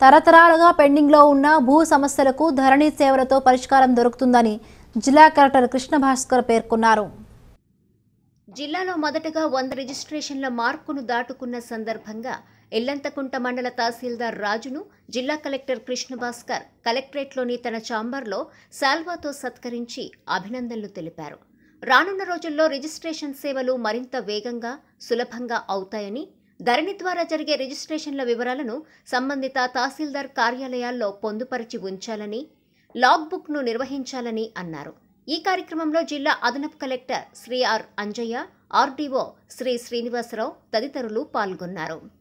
తరతరాలుగా పెండింగ్లో ఉన్న భూ సమస్యలకు ధరణి సేవలతో పరిష్కారం దొరుకుతుందని జిల్లా కలెక్టర్ కృష్ణ భాస్కర్ పేర్కొన్నారు. జిల్లాలో మొదటగా 100 రిజిస్ట్రేషన్ల మార్కును దాటుకున్న సందర్భంగా ఎల్లంతకుంట మండల తహసీల్దార్ రాజును జిల్లా కలెక్టర్ కృష్ణ భాస్కర్ కలెక్టరేట్లోని తన ఛాంబర్లో శాల్వాతో సత్కరించి అభినందనలు తెలిపారు. రానున్న రోజుల్లో రిజిస్ట్రేషన్ సేవలు మరింత వేగంగా, సులభంగా అవుతాయని, ధరణి ద్వారా జరిగే రిజిస్ట్రేషన్ల వివరాలను సంబంధిత తహసీల్దార్ కార్యాలయాల్లో పొందుపరిచి ఉంచాలని, లాగ్ బుక్ను నిర్వహించాలని అన్నారు. ఈ కార్యక్రమంలో జిల్లా అదనపు collector Shri are Anjaiah, RDO Shri Srinivasarao తదితరులు పాల్గొన్నారు.